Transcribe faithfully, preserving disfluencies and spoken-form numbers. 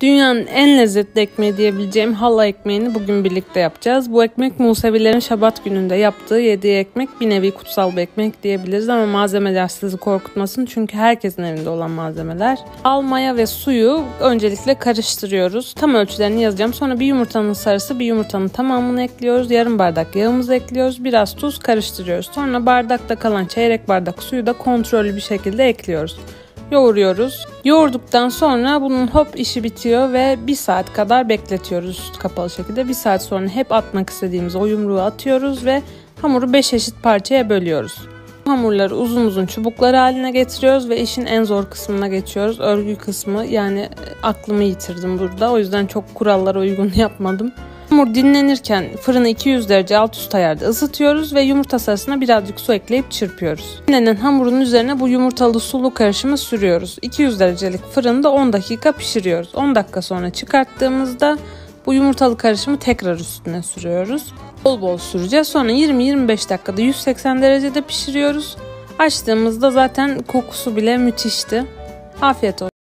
Dünyanın en lezzetli ekmeği diyebileceğim halva ekmeğini bugün birlikte yapacağız. Bu ekmek Musevilerin Şabat gününde yaptığı yediği ekmek, bir nevi kutsal bir ekmek diyebiliriz ama malzemeler sizi korkutmasın çünkü herkesin evinde olan malzemeler. Al, maya ve suyu öncelikle karıştırıyoruz. Tam ölçülerini yazacağım. Sonra bir yumurtanın sarısı, bir yumurtanın tamamını ekliyoruz. Yarım bardak yağımızı ekliyoruz. Biraz tuz, karıştırıyoruz. Sonra bardakta kalan çeyrek bardak suyu da kontrollü bir şekilde ekliyoruz. Yoğuruyoruz. Yoğurduktan sonra bunun hop işi bitiyor ve bir saat kadar bekletiyoruz üstü kapalı şekilde. Bir saat sonra hep atmak istediğimiz o yumruğu atıyoruz ve hamuru beş eşit parçaya bölüyoruz. Hamurları uzun uzun çubuklar haline getiriyoruz ve işin en zor kısmına geçiyoruz. Örgü kısmı, yani aklımı yitirdim burada. O yüzden çok kurallara uygun yapmadım. Hamur dinlenirken fırını iki yüz derece alt üst ayarda ısıtıyoruz ve yumurta sarısına birazcık su ekleyip çırpıyoruz. Dinlenen hamurun üzerine bu yumurtalı sulu karışımı sürüyoruz. iki yüz derecelik fırında on dakika pişiriyoruz. on dakika sonra çıkarttığımızda bu yumurtalı karışımı tekrar üstüne sürüyoruz. Bol bol süreceğiz. Sonra yirmi yirmi beş dakikada yüz seksen derecede pişiriyoruz. Açtığımızda zaten kokusu bile müthişti. Afiyet olsun.